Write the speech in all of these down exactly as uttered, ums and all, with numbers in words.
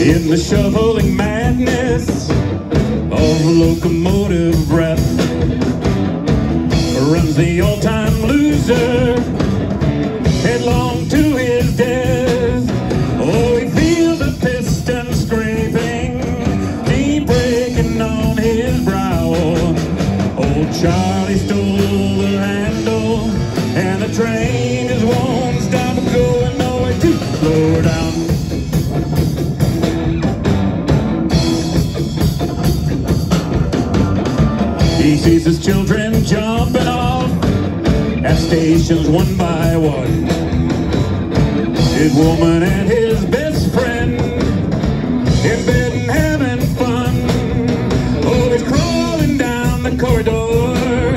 In the shoveling madness of locomotive breath runs the all-time loser headlong to his death. Oh, he feels the piston scraping, deep breaking on his brow. Old Charlie stole the handle, and the train just won't stop going nowhere to slow down. He sees his children jumping off at stations one by one. His woman and his best friend in bed and having fun. Oh, he's crawling down the corridor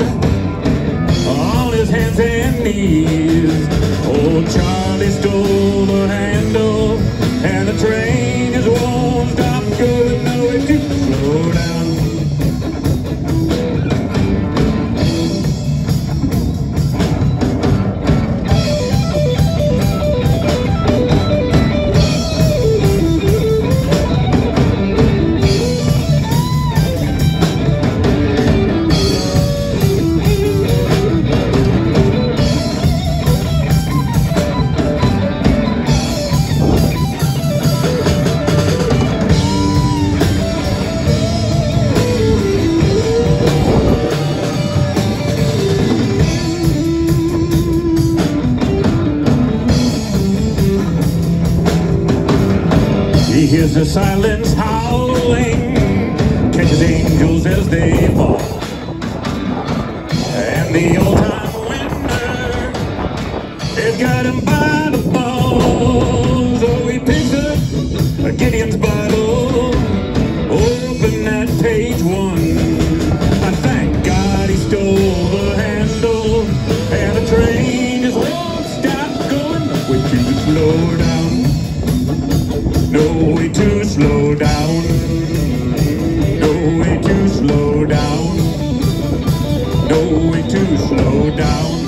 on his hands and knees. Old Charlie stole the handle, and the train just won't stop going nowhere to slow down. He hears the silence howling, catches angels as they fall, and the old-time winner has got him by the balls. So he picks up Gideon's Bible, open at page one. I thank God he stole the handle, and the train just won't stop going. Way to slow down. No way to slow down. No way to slow down. No way to slow down.